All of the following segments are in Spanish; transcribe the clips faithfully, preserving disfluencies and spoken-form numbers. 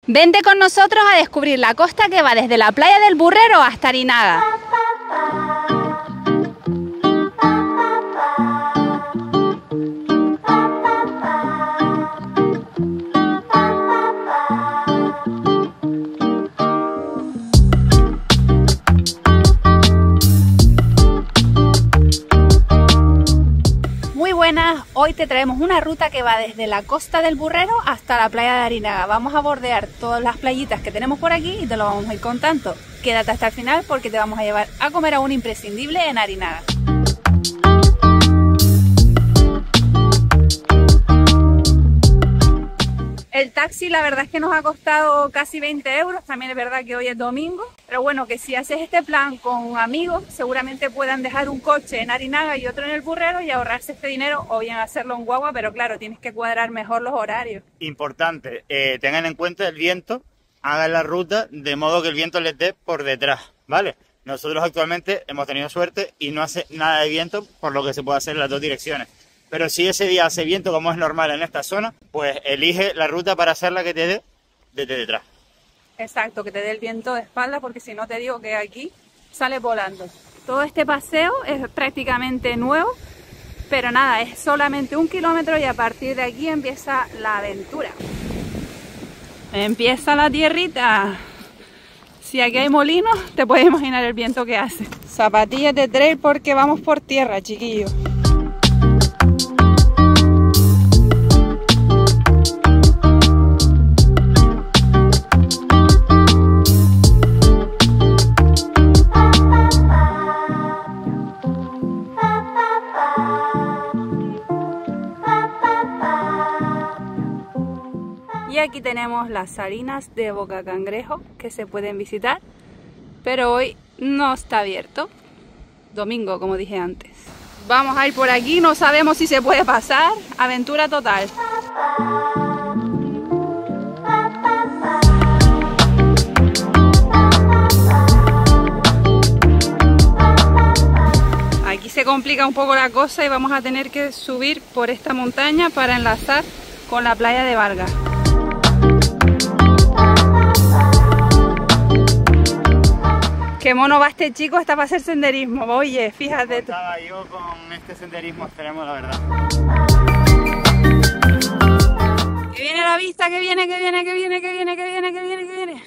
Vente con nosotros a descubrir la costa que va desde la playa del Burrero hasta Arinaga. Hoy te traemos una ruta que va desde la costa del Burrero hasta la playa de Arinaga. Vamos a bordear todas las playitas que tenemos por aquí y te lo vamos a ir contando. Quédate hasta el final porque te vamos a llevar a comer a un imprescindible en Arinaga. El taxi la verdad es que nos ha costado casi veinte euros, también es verdad que hoy es domingo, pero bueno, que si haces este plan con amigos seguramente puedan dejar un coche en Arinaga y otro en el Burrero y ahorrarse este dinero, o bien hacerlo en guagua, pero claro, tienes que cuadrar mejor los horarios. Importante, eh, tengan en cuenta el viento, hagan la ruta de modo que el viento les dé por detrás, ¿vale? Nosotros actualmente hemos tenido suerte y no hace nada de viento, por lo que se puede hacer en las dos direcciones. Pero si ese día hace viento, como es normal en esta zona, pues elige la ruta para hacerla que te dé desde detrás. Exacto, que te dé el viento de espalda, porque si no te digo que aquí sale volando. Todo este paseo es prácticamente nuevo, pero nada, es solamente un kilómetro y a partir de aquí empieza la aventura. Empieza la tierrita. Si aquí hay molinos, te puedes imaginar el viento que hace. Zapatillas de trail porque vamos por tierra, chiquillos. Y aquí tenemos las salinas de Boca Cangrejo que se pueden visitar, pero hoy no está abierto. Domingo, como dije antes. Vamos a ir por aquí, no sabemos si se puede pasar. Aventura total. Aquí se complica un poco la cosa y vamos a tener que subir por esta montaña para enlazar con la playa de Vargas. Qué mono va este chico, está para hacer senderismo. Oye, fíjate. Estaba yo con este senderismo extremo, la verdad. Que viene la vista, que viene, que viene, que viene, que viene, que viene, que viene, que viene.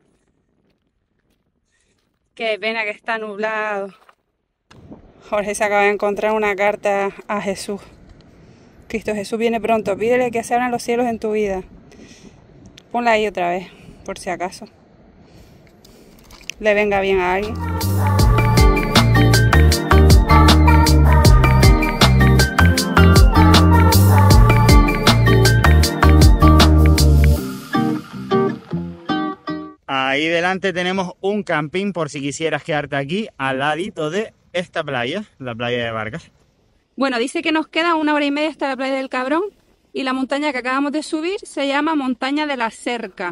Qué pena que está nublado. Jorge se acaba de encontrar una carta a Jesús. Cristo Jesús viene pronto, pídele que se abran los cielos en tu vida. Ponla ahí otra vez, por si acaso le venga bien a alguien. Ahí delante tenemos un camping por si quisieras quedarte aquí al ladito de esta playa, la playa de Vargas. Bueno, dice que nos queda una hora y media hasta la playa del Cabrón y la montaña que acabamos de subir se llama Montaña de la Cerca.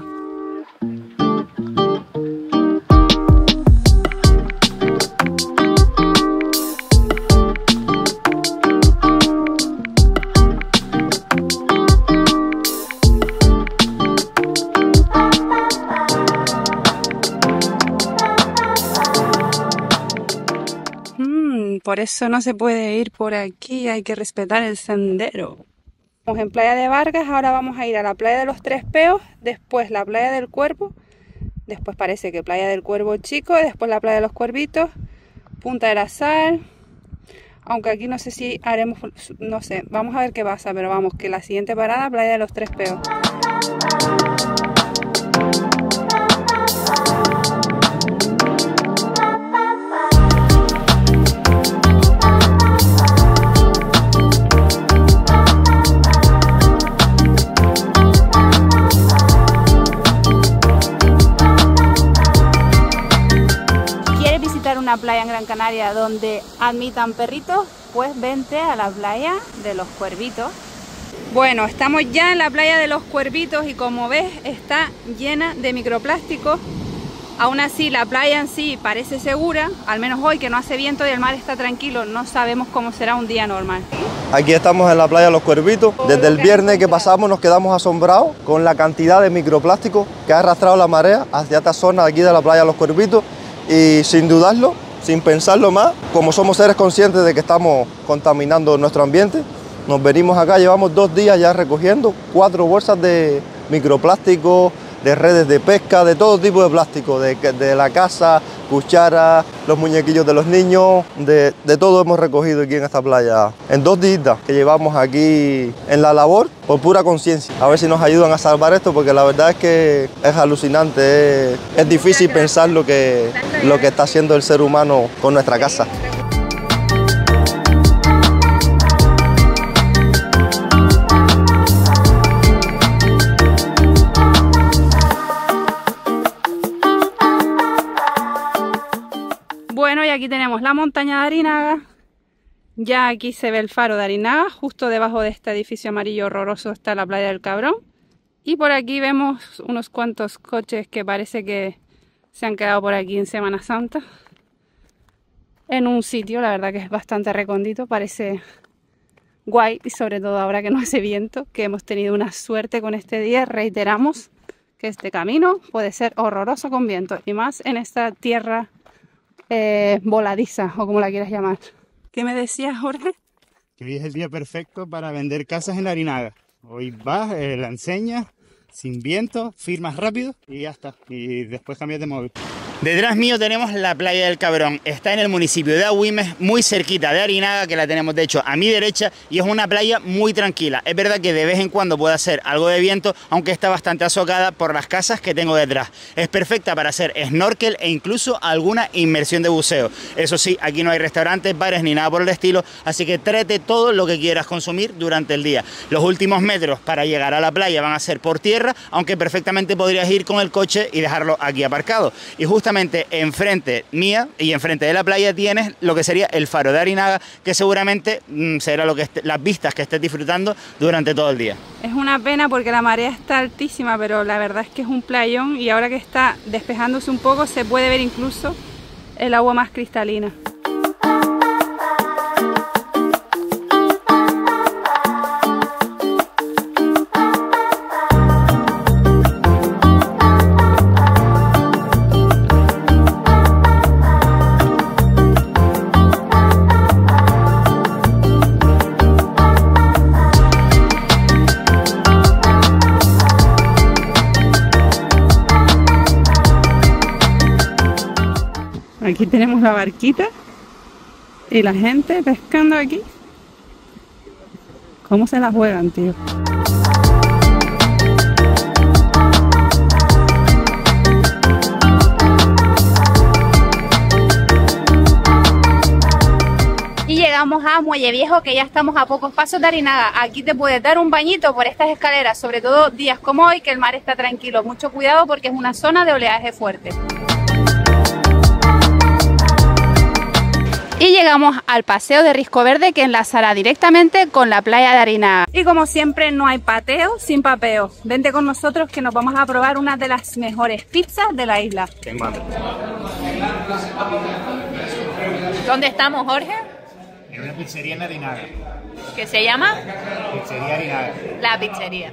Por eso no se puede ir por aquí, hay que respetar el sendero. Estamos en Playa de Vargas, ahora vamos a ir a la Playa de los Tres Peos, después la Playa del Cuervo, después parece que Playa del Cuervo Chico, después la Playa de los Cuervitos, Punta de la Sal, aunque aquí no sé si haremos, no sé, vamos a ver qué pasa, pero vamos, que la siguiente parada, Playa de los Tres Peos. Una playa en Gran Canaria donde admitan perritos, pues vente a la playa de los Cuervitos. Bueno, estamos ya en la playa de los Cuervitos y como ves está llena de microplásticos Aún así, la playa en sí parece segura, al menos hoy que no hace viento y el mar está tranquilo, no sabemos cómo será un día normal. Aquí estamos en la playa de Los Cuervitos. Desde el viernes que pasamos nos quedamos asombrados con la cantidad de microplásticos que ha arrastrado la marea hacia esta zona de aquí de la playa de Los Cuervitos y sin dudarlo, sin pensarlo más, como somos seres conscientes de que estamos contaminando nuestro ambiente, nos venimos acá, llevamos dos días ya recogiendo cuatro bolsas de microplásticos, de redes de pesca, de todo tipo de plástico, de, de la casa, cucharas, los muñequillos de los niños, de, de todo hemos recogido aquí en esta playa. En dos días que llevamos aquí en la labor, por pura conciencia. A ver si nos ayudan a salvar esto, porque la verdad es que es alucinante, es, es difícil pensar lo que, lo que está haciendo el ser humano con nuestra casa. Bueno, y aquí tenemos la montaña de Arinaga. Ya aquí se ve el faro de Arinaga. Justo debajo de este edificio amarillo horroroso está la playa del Cabrón. Y por aquí vemos unos cuantos coches que parece que se han quedado por aquí en Semana Santa. En un sitio, la verdad que es bastante recóndito. Parece guay y sobre todo ahora que no hace viento, que hemos tenido una suerte con este día. Reiteramos que este camino puede ser horroroso con viento. Y más en esta tierra Eh, voladiza, o como la quieras llamar. ¿Qué me decías, Jorge? Que hoy es el día perfecto para vender casas en la Arinaga. Hoy vas, eh, la enseñas, sin viento, firmas rápido y ya está. Y después cambias de móvil. Detrás mío tenemos la playa del Cabrón. Está en el municipio de Agüimes, muy cerquita de Arinaga, que la tenemos de hecho a mi derecha, y es una playa muy tranquila. Es verdad que de vez en cuando puede hacer algo de viento, aunque está bastante azocada por las casas que tengo detrás. Es perfecta para hacer snorkel e incluso alguna inmersión de buceo. Eso sí, aquí no hay restaurantes, bares ni nada por el estilo, así que tráete todo lo que quieras consumir durante el día. Los últimos metros para llegar a la playa van a ser por tierra, aunque perfectamente podrías ir con el coche y dejarlo aquí aparcado. Y justo Justamente enfrente mía y enfrente de la playa tienes lo que sería el faro de Arinaga, que seguramente mmm, será lo que esté, las vistas que estés disfrutando durante todo el día. Es una pena porque la marea está altísima, pero la verdad es que es un playón y ahora que está despejándose un poco se puede ver incluso el agua más cristalina. Aquí tenemos la barquita y la gente pescando aquí. ¿Cómo se la juegan, tío? Y llegamos a Muelle Viejo, que ya estamos a pocos pasos de Arinaga. Aquí te puedes dar un bañito por estas escaleras, sobre todo días como hoy, que el mar está tranquilo. Mucho cuidado porque es una zona de oleaje fuerte. Y llegamos al paseo de Risco Verde, que enlazará directamente con la playa de Arinaga. Y como siempre no hay pateo sin papeo. Vente con nosotros que nos vamos a probar una de las mejores pizzas de la isla. ¿Dónde estamos, Jorge? En una pizzería en Arinaga. ¿Qué se llama? Pizzería Arinaga. La pizzería.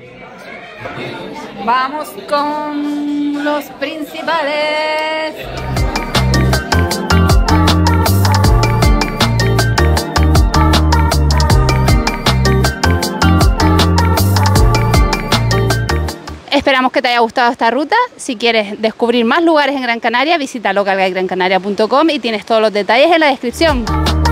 Vamos con los principales. Esperamos que te haya gustado esta ruta. Si quieres descubrir más lugares en Gran Canaria, visita local guide gran canaria punto com y tienes todos los detalles en la descripción.